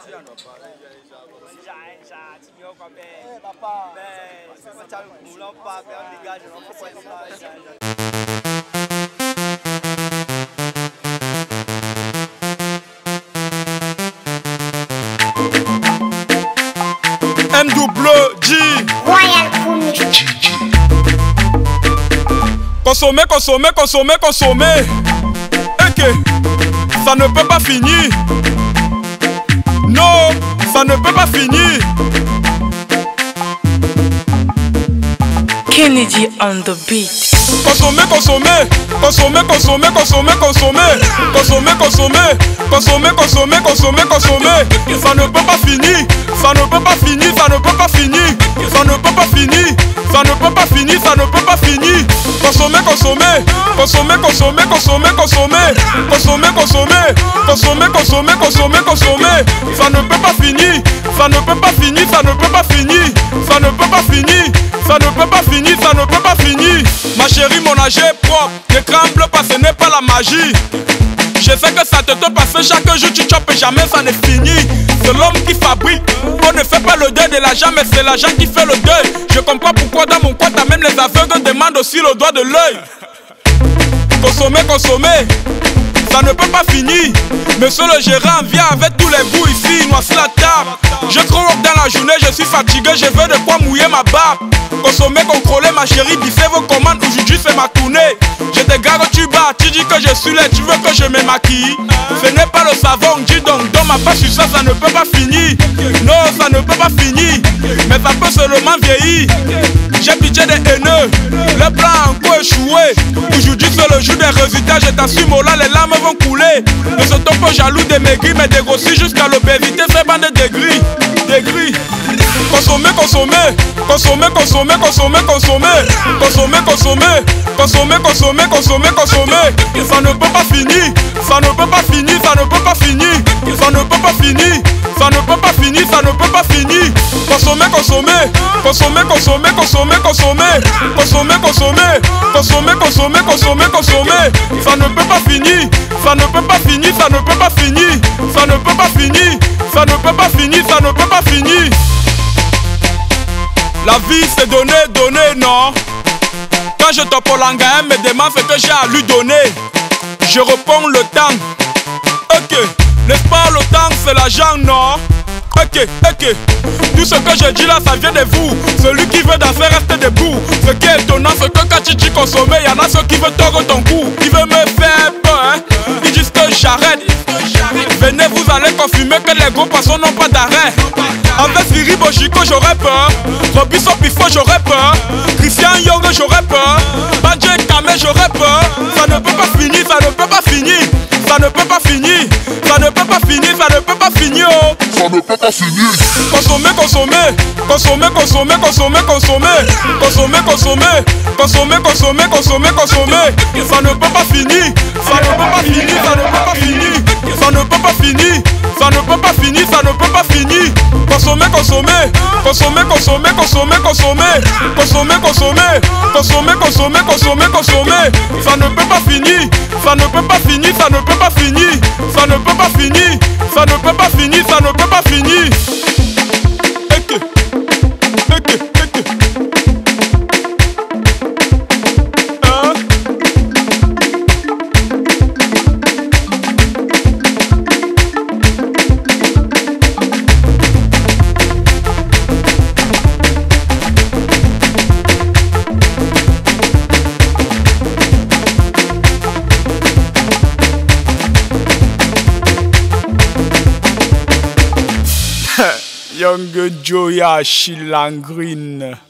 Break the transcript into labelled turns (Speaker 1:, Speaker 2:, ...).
Speaker 1: MWG Consommer, consommer, consommer, consommer. Ok, ça ne peut pas finir. Non, ça ne peut pas finir.
Speaker 2: Kennedy on the beat.
Speaker 1: Consommer, consommer, consommer, consommer, consommer, consommer, consommer, consommer, consommer, consommer, consommer, consommer. Ça ne peut pas finir, ça ne peut pas finir, ça ne peut pas finir, ça ne peut pas finir, ça ne peut pas finir, ça ne peut pas finir. Consommer, consommer, consommer, consommer, consommer, consommer, consommer, consommer, consommer, consommer, consommer, consommer. Ça ne peut pas finir, ça ne peut pas finir, ça ne peut pas finir, ça ne peut pas finir, ça ne peut pas finir, ça ne peut pas finir. Ma chérie, mon âge est propre, ne tremble pas, ce n'est pas la magie. Je sais que ça te passe chaque jour, tu chopes et jamais ça n'est fini. C'est l'homme qui fabrique, on ne fait pas le deuil de l'argent, mais c'est l'argent qui fait le deuil. Je comprends pourquoi dans mon coin, t'as même les aveugles demandent aussi le doigt de l'œil. Consommer, consommer, ça ne peut pas finir. Monsieur le gérant vient avec tous les bouts ici, noircit la table. Je crois dans la journée, je suis fatigué, je veux de quoi mouiller ma barbe. Consommer, contrôler ma chérie, biffer vos commandes, aujourd'hui c'est ma tournée. Je te garde, tu bats, tu dis que je suis laid, tu veux que je me maquille. Ce n'est pas le savon, dis donc, dans ma pas sur ça, ça ne peut pas finir. Non, ça ne peut pas finir, mais ça peut seulement vieillir. J'ai pitié des haineux, le plan a encore échoué. Aujourd'hui c'est le jour des résultats, je t'assume, oh là les larmes vont couler. Ne se tombe pas jaloux des maigris, mais dégrossis jusqu'à l'obésité, c'est bande de gris, des gris. Consommer, consommer, consommer, consommer, consommer, consommer, consommer, consommer, consommer, consommer, consommer, consommer. Ça ne peut pas finir, ça ne peut pas finir, ça ne peut pas finir, ça ne peut pas finir, ça ne peut pas finir, ça ne peut pas finir. Consommer, consommer, consommer, consommer, consommer, consommer, consommer, consommer, consommer, consommer, consommer, consommer. Ça ne peut pas finir, ça ne peut pas finir, ça ne peut pas finir, ça ne peut pas finir, ça ne peut pas finir, ça ne peut pas finir. La vie c'est donner, donner, non. Quand je te polanga, elle me demande ce que j'ai à lui donner. Je réponds le temps. Ok, n'est-ce pas le temps c'est l'argent, non. Ok, ok. Tout ce que je dis là, ça vient de vous. Celui qui veut danser reste debout. Ce qui est étonnant, c'est que quand tu dis consommer, y'en a ceux qui veulent tordre ton cou. Qui veulent me faire peur, hein. Ils disent que j'arrête. Venez, vous allez confirmer que les gros poissons n'ont pas d'arrêt. Avec Siri Bochico, j'aurais peur. Robinson Pifo, j'aurais peur. Christian Young, j'aurais peur. Badje Kame, j'aurais peur. Ça ne peut pas finir, ça ne peut pas finir. Ça ne peut pas finir, ça ne peut pas finir, ça ne peut pas finir. Oh.
Speaker 3: Ça ne peut pas finir.
Speaker 1: Consommer, consommer, consommer, consommer, consommer, consommer, consommer, consommer, consommer, consommer, consommer, consommer. Ça ne peut pas finir, ça ne peut pas finir, ça ne peut pas finir, ça ne peut pas finir, ça ne peut pas finir, ça ne peut pas finir. Consommer, consommer, consommer, consommer, consommer, consommer, consommer, consommer, consommer, consommer, consommer, consommer. Ça ne peut pas finir, ça ne peut pas finir, ça ne peut pas finir, ça ne peut pas finir, ça ne peut pas finir, ça ne peut pas finir. Ok, ok, ok. Hein? Young Joya Shilangreen.